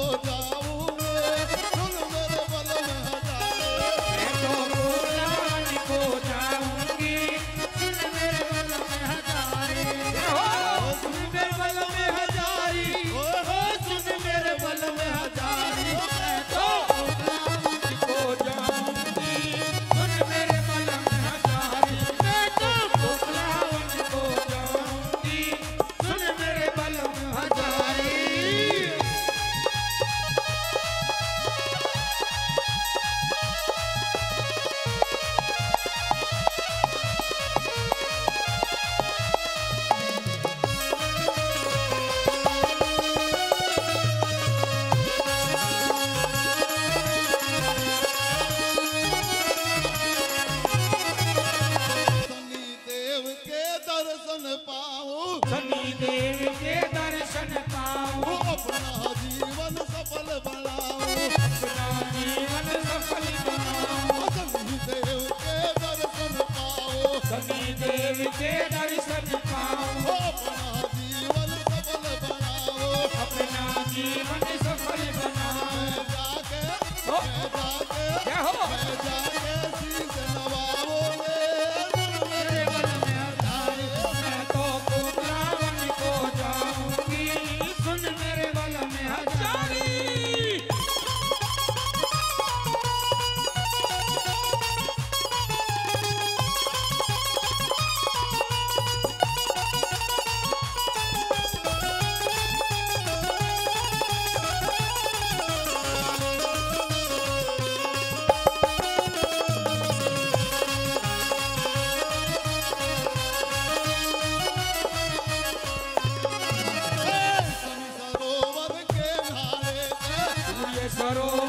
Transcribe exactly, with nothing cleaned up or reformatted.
शनि देव के दर्शन पाऊं, अपना जीवन सफल बनाऊं, अपना जीवन सफल बनाऊं। शनि देव के दर्शन पाऊं, शनि देव के दर्शन पाऊं, अपना जीवन सफल बनाऊं, अपना जीवन सफल बनाऊं। जाके हो, जाके क्या हो? जाके शीश नवाओ मेरे मन में हजारी, मैं तो कुबलावन को जाऊंगी, सुन मेरे बल में हजारी। सरोवर के नारे सरोवर